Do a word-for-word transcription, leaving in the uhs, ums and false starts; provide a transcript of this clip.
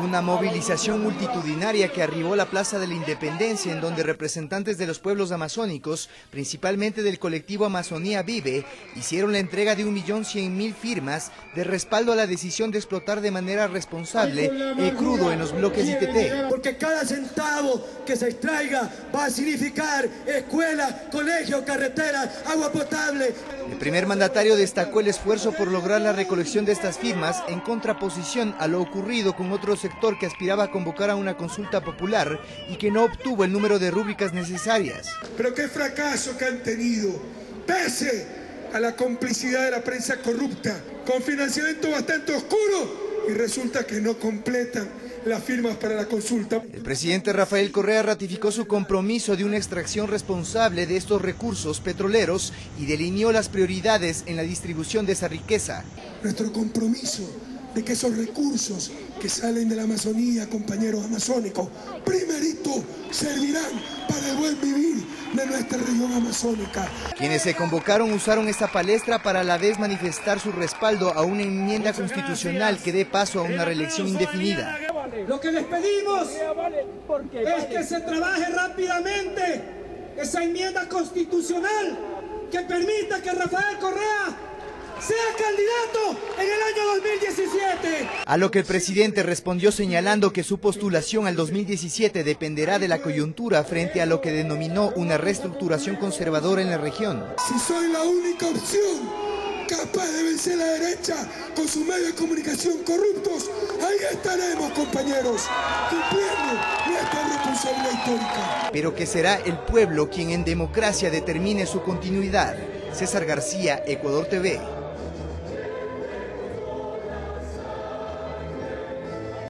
Una movilización multitudinaria que arribó a la Plaza de la Independencia, en donde representantes de los pueblos amazónicos, principalmente del colectivo Amazonía Vive, hicieron la entrega de un millón cien mil firmas de respaldo a la decisión de explotar de manera responsable el crudo en los bloques I T T. Porque cada centavo que se extraiga va a significar escuela, colegio, carretera, agua potable. El primer mandatario destacó el esfuerzo por lograr la recolección de estas firmas en contraposición a lo ocurrido con otro sector que aspiraba a convocar a una consulta popular y que no obtuvo el número de rúbricas necesarias. Pero qué fracaso que han tenido, pese a la complicidad de la prensa corrupta, con financiamiento bastante oscuro, y resulta que no completan las firmas para la consulta. El presidente Rafael Correa ratificó su compromiso de una extracción responsable de estos recursos petroleros y delineó las prioridades en la distribución de esa riqueza. Nuestro compromiso de que esos recursos que salen de la Amazonía, compañeros amazónicos, primerito servirán para el buen vivir de nuestra región amazónica. Quienes se convocaron usaron esta palestra para a la vez manifestar su respaldo a una enmienda constitucional que dé paso a una reelección indefinida. Lo que les pedimos es que se trabaje rápidamente esa enmienda constitucional que permita que Rafael Correa sea candidato en el año dos mil diecisiete. A lo que el presidente respondió señalando que su postulación al dos mil diecisiete dependerá de la coyuntura frente a lo que denominó una reestructuración conservadora en la región. Si soy la única opción capaz de vencer a la derecha con sus medios de comunicación corruptos, ahí estaremos, compañeros, cumpliendo nuestra responsabilidad histórica. Pero que será el pueblo quien en democracia determine su continuidad. César García, Ecuador T V.